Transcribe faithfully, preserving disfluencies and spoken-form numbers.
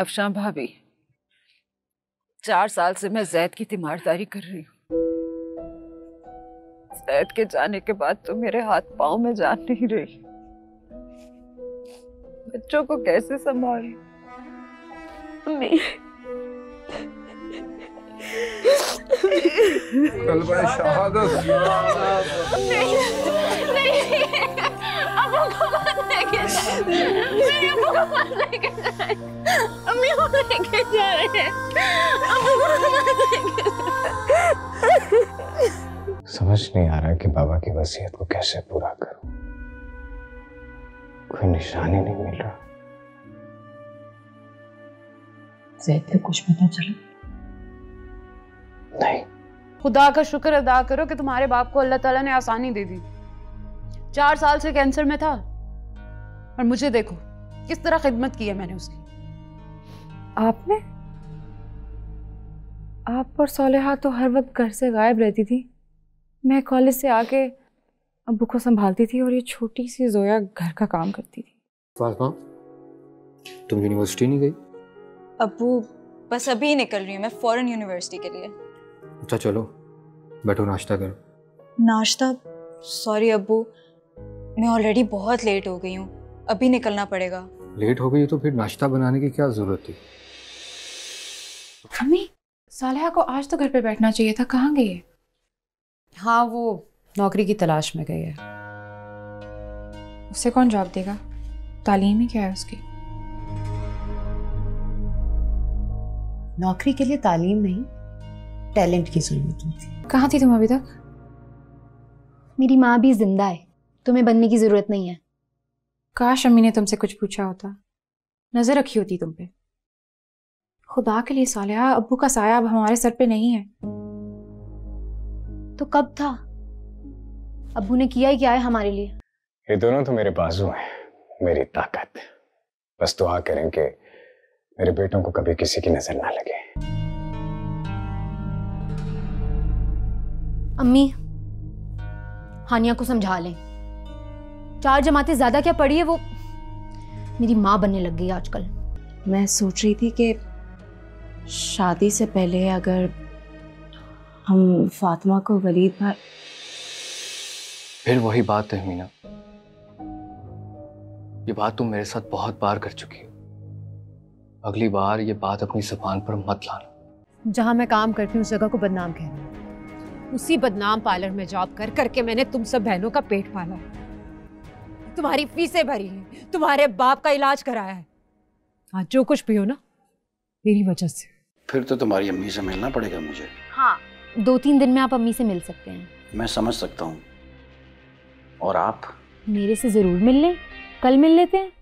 अफशां भाभी, चार साल से मैं जैद की तीमारदारी कर रही हूँ। जैद के जाने के बाद तो मेरे हाथ पांव में जान नहीं रही। बच्चों को कैसे संभालूं? अम्मी, कलमा शहादत। नहीं नहीं, अम्मी को मत लेके मेरी अम्मी को मत लेके जाए। अम्मी को लेके जा रहे हैं, अम्मी को मत लेके। समझ नहीं आ रहा कि बाबा की वसीयत को कैसे पूरा करूं। कोई निशान ही नहीं मिल रहा। ज़ैद को कुछ पता चला? नहीं। खुदा का शुक्र अदा करो कि तुम्हारे बाप को अल्लाह ताला ने आसानी दे दी। चार साल से कैंसर में था और मुझे देखो किस तरह खिदमत की है मैंने उसकी। आपने? आप और सोलेहा तो हर वक्त घर से गायब रहती थी। मैं कॉलेज से आके अब्बू को संभालती थी और ये छोटी सी जोया घर का काम करती थी। फातिमा, तुम यूनिवर्सिटी नहीं गई? अब्बू बस अभी निकल रही हूँ मैं फॉरेन यूनिवर्सिटी के लिए। अच्छा चलो बैठो, नाश्ता करो। नाश्ता? सॉरी अब्बू, मैं ऑलरेडी बहुत लेट हो गई हूँ, अभी निकलना पड़ेगा। लेट हो गई तो फिर नाश्ता बनाने की क्या जरूरत थी? अम्मी, सालेहा को आज तो घर पे बैठना चाहिए था, कहाँ गई है? हाँ, वो नौकरी की तलाश में गई है। उससे कौन जॉब देगा? तालीम ही क्या है उसकी? नौकरी के लिए तालीम नहीं, टैलेंट की जरूरत होती। कहाँ थी तुम अभी तक? मेरी माँ भी जिंदा है, तुम्हें बनने की जरूरत नहीं है। काश अम्मी ने तुमसे कुछ पूछा होता, नजर रखी होती तुम पे। खुदा के लिए सालेहा, अब्बू का साया अब हमारे सर पे नहीं है। तो कब था? अब्बू ने किया ही क्या है हमारे लिए? ये दोनों तो मेरे बाजू हैं, मेरी ताकत। बस दुआ करें कि मेरे बेटों को कभी किसी की नजर ना लगे। अम्मी, हानिया को समझा लें। चार जमातें ज्यादा क्या पढ़ी है, वो मेरी माँ बनने लग गई आजकल। मैं सोच रही थी कि शादी से पहले अगर हम फातिमा को वलीद भाई। फिर वही बात है मीना, ये बात तुम मेरे साथ बहुत बार कर चुकी हो। अगली बार ये बात अपनी जुबान पर मत लाना। जहां मैं काम करती हूँ उस जगह को बदनाम कहना। उसी बदनाम पार्लर में जॉब कर करके मैंने तुम सब बहनों का पेट पाला है, तुम्हारी फीसें भरी हैं, तुम्हारे बाप का इलाज कराया है। आज जो कुछ भी हो ना, मेरी वजह से। फिर तो तुम्हारी अम्मी से मिलना पड़ेगा मुझे। हाँ, दो तीन दिन में आप अम्मी से मिल सकते हैं। मैं समझ सकता हूँ। और आप? मेरे से जरूर मिल लें, कल मिल लेते हैं।